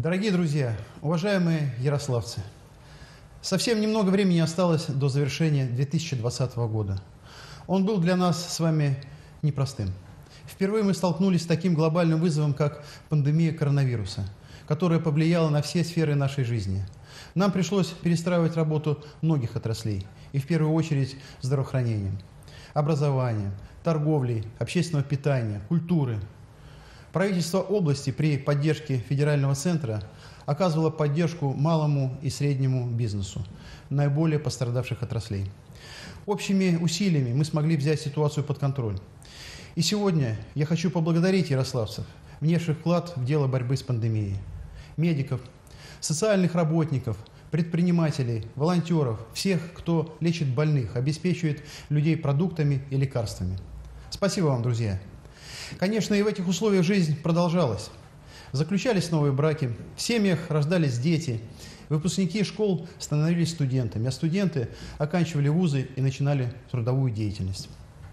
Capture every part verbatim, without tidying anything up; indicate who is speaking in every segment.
Speaker 1: Дорогие друзья, уважаемые ярославцы, совсем немного времени осталось до завершения две тысячи двадцатого года. Он был для нас с вами непростым. Впервые мы столкнулись с таким глобальным вызовом, как пандемия коронавируса, которая повлияла на все сферы нашей жизни. Нам пришлось перестраивать работу многих отраслей, и в первую очередь здравоохранением, образованием, торговлей, общественного питания, культуры. Правительство области при поддержке федерального центра оказывало поддержку малому и среднему бизнесу, наиболее пострадавших отраслей. Общими усилиями мы смогли взять ситуацию под контроль. И сегодня я хочу поблагодарить ярославцев, внесших вклад в дело борьбы с пандемией, медиков, социальных работников, предпринимателей, волонтеров, всех, кто лечит больных, обеспечивает людей продуктами и лекарствами. Спасибо вам, друзья. Конечно, и в этих условиях жизнь продолжалась. Заключались новые браки, в семьях рождались дети, выпускники школ становились студентами, а студенты оканчивали вузы и начинали трудовую деятельность.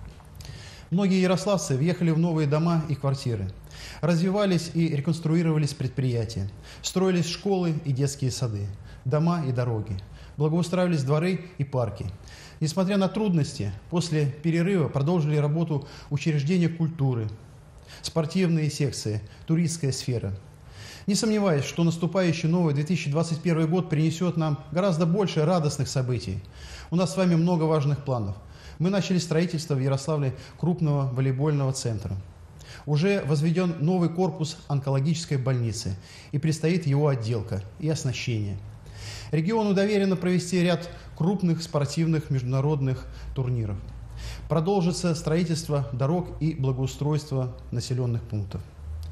Speaker 1: Многие ярославцы въехали в новые дома и квартиры. Развивались и реконструировались предприятия, строились школы и детские сады, дома и дороги, благоустраивались дворы и парки. Несмотря на трудности, после перерыва продолжили работу учреждения культуры, спортивные секции, туристская сфера. Не сомневаюсь, что наступающий новый две тысячи двадцать первый год принесет нам гораздо больше радостных событий. У нас с вами много важных планов. Мы начали строительство в Ярославле крупного волейбольного центра. Уже возведен новый корпус онкологической больницы, и предстоит его отделка и оснащение. Региону доверено провести ряд крупных спортивных международных турниров. Продолжится строительство дорог и благоустройство населенных пунктов.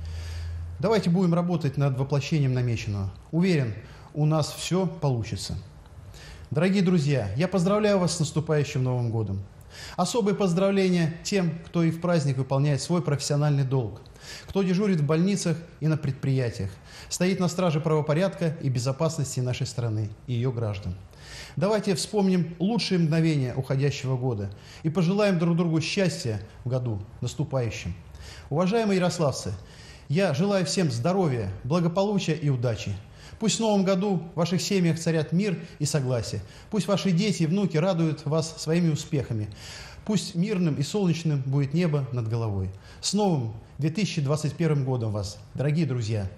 Speaker 1: Давайте будем работать над воплощением намеченного. Уверен, у нас все получится. Дорогие друзья, я поздравляю вас с наступающим Новым годом. Особые поздравления тем, кто и в праздник выполняет свой профессиональный долг, кто дежурит в больницах и на предприятиях, стоит на страже правопорядка и безопасности нашей страны и ее граждан. Давайте вспомним лучшие мгновения уходящего года и пожелаем друг другу счастья в году наступающем. Уважаемые ярославцы, я желаю всем здоровья, благополучия и удачи. Пусть в новом году в ваших семьях царят мир и согласие. Пусть ваши дети и внуки радуют вас своими успехами. Пусть мирным и солнечным будет небо над головой. С новым две тысячи двадцать первым годом вас, дорогие друзья!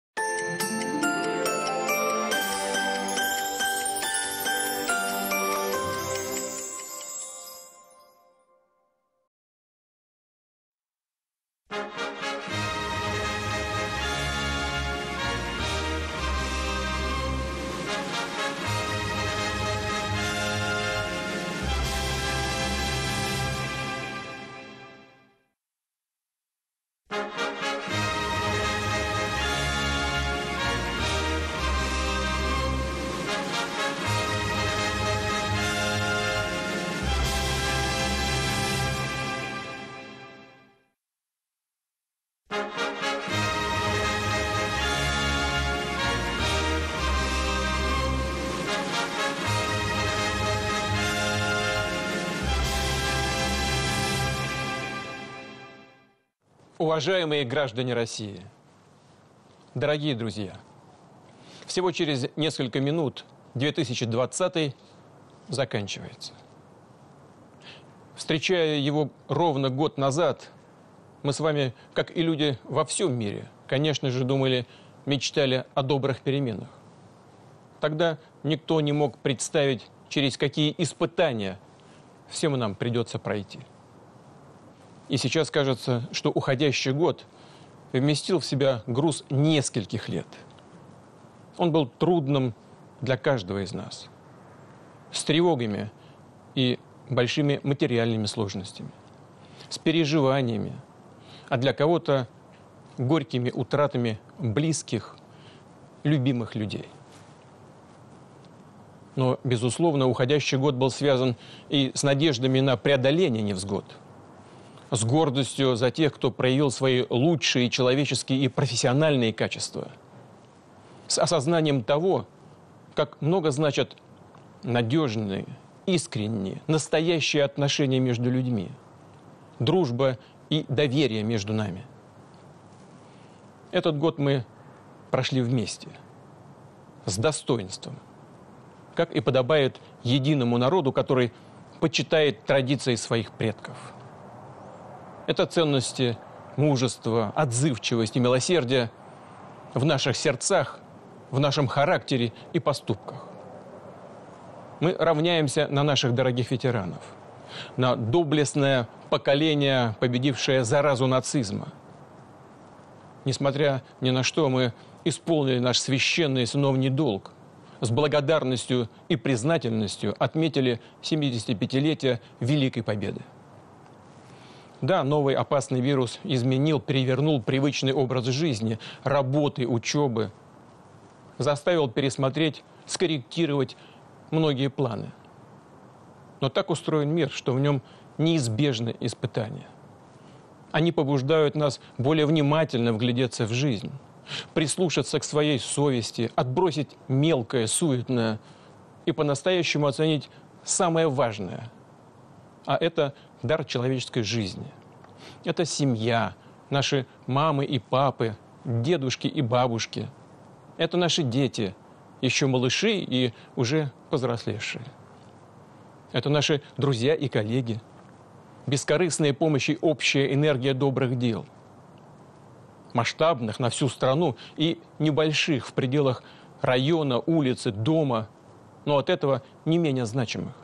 Speaker 2: Уважаемые граждане России, дорогие друзья, всего через несколько минут две тысячи двадцатый заканчивается. Встречая его ровно год назад, мы с вами, как и люди во всем мире, конечно же, думали, мечтали о добрых переменах. Тогда никто не мог представить, через какие испытания всем нам придется пройти. И сейчас кажется, что уходящий год вместил в себя груз нескольких лет. Он был трудным для каждого из нас, с тревогами и большими материальными сложностями, с переживаниями, а для кого-то горькими утратами близких, любимых людей. Но, безусловно, уходящий год был связан и с надеждами на преодоление невзгод, с гордостью за тех, кто проявил свои лучшие человеческие и профессиональные качества, с осознанием того, как много значат надежные, искренние, настоящие отношения между людьми, дружба и доверие между нами. Этот год мы прошли вместе, с достоинством, как и подобает единому народу, который почитает традиции своих предков. Это ценности мужества, отзывчивости, милосердия в наших сердцах, в нашем характере и поступках. Мы равняемся на наших дорогих ветеранов, на доблестное поколение, победившее заразу нацизма. Несмотря ни на что, мы исполнили наш священный сыновний долг. С благодарностью и признательностью отметили семидесятипятилетие Великой Победы. Да, новый опасный вирус изменил, перевернул привычный образ жизни, работы, учебы, заставил пересмотреть, скорректировать многие планы. Но так устроен мир, что в нем неизбежны испытания. Они побуждают нас более внимательно вглядеться в жизнь, прислушаться к своей совести, отбросить мелкое, суетное и по-настоящему оценить самое важное. А это дар человеческой жизни. Это семья, наши мамы и папы, дедушки и бабушки. Это наши дети, еще малыши и уже повзрослевшие. Это наши друзья и коллеги. Бескорыстная помощь и общая энергия добрых дел. Масштабных на всю страну и небольших в пределах района, улицы, дома, но от этого не менее значимых.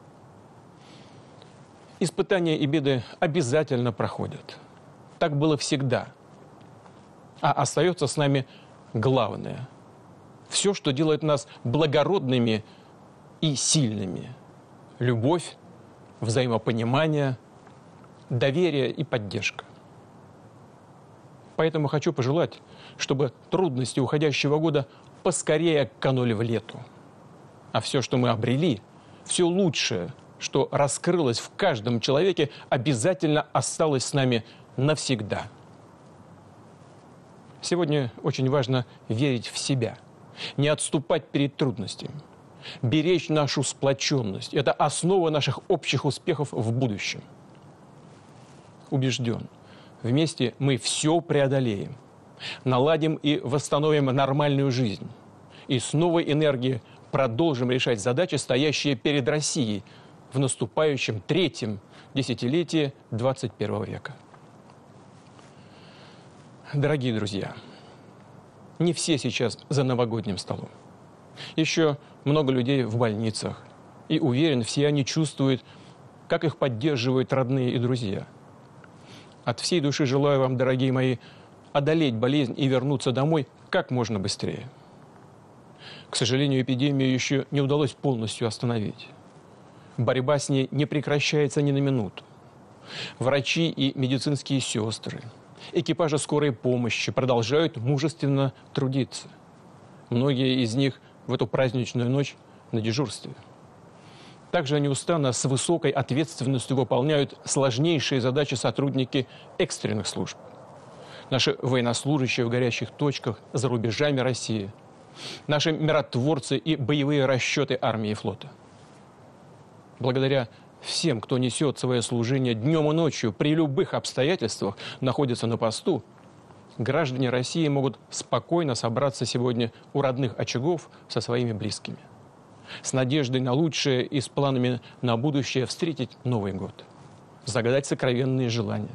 Speaker 2: Испытания и беды обязательно проходят. Так было всегда. А остается с нами главное. Все, что делает нас благородными и сильными. Любовь, взаимопонимание, доверие и поддержка. Поэтому хочу пожелать, чтобы трудности уходящего года поскорее канули в лету. А все, что мы обрели, все лучшее, что раскрылось в каждом человеке, обязательно осталось с нами навсегда. Сегодня очень важно верить в себя, не отступать перед трудностями, беречь нашу сплоченность. Это основа наших общих успехов в будущем. Убежден, вместе мы все преодолеем, наладим и восстановим нормальную жизнь. И с новой энергией продолжим решать задачи, стоящие перед Россией в наступающем третьем десятилетии двадцать первого века. Дорогие друзья, не все сейчас за новогодним столом. Еще много людей в больницах. И уверен, все они чувствуют, как их поддерживают родные и друзья. От всей души желаю вам, дорогие мои, одолеть болезнь и вернуться домой как можно быстрее. К сожалению, эпидемию еще не удалось полностью остановить. Борьба с ней не прекращается ни на минуту. Врачи и медицинские сестры, экипажи скорой помощи продолжают мужественно трудиться. Многие из них в эту праздничную ночь на дежурстве. Также неустанно с высокой ответственностью выполняют сложнейшие задачи сотрудники экстренных служб. Наши военнослужащие в горячих точках за рубежами России. Наши миротворцы и боевые расчеты армии и флота. Благодаря всем, кто несет свое служение днем и ночью, при любых обстоятельствах находится на посту, граждане России могут спокойно собраться сегодня у родных очагов со своими близкими. С надеждой на лучшее и с планами на будущее встретить Новый год. Загадать сокровенные желания.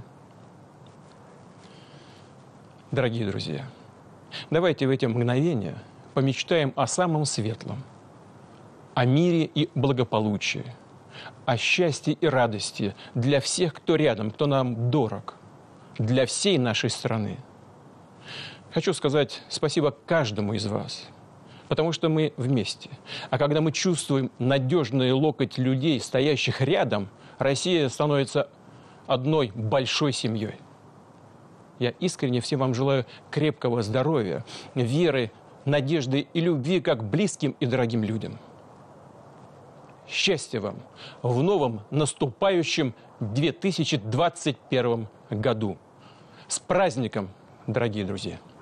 Speaker 2: Дорогие друзья, давайте в эти мгновения помечтаем о самом светлом, о мире и благополучии, о счастье и радости для всех, кто рядом, кто нам дорог, для всей нашей страны. Хочу сказать спасибо каждому из вас, потому что мы вместе. А когда мы чувствуем надежный локоть людей, стоящих рядом, Россия становится одной большой семьей. Я искренне всем вам желаю крепкого здоровья, веры, надежды и любви как близким и дорогим людям. Счастья вам в новом наступающем две тысячи двадцать первом году. С праздником, дорогие друзья!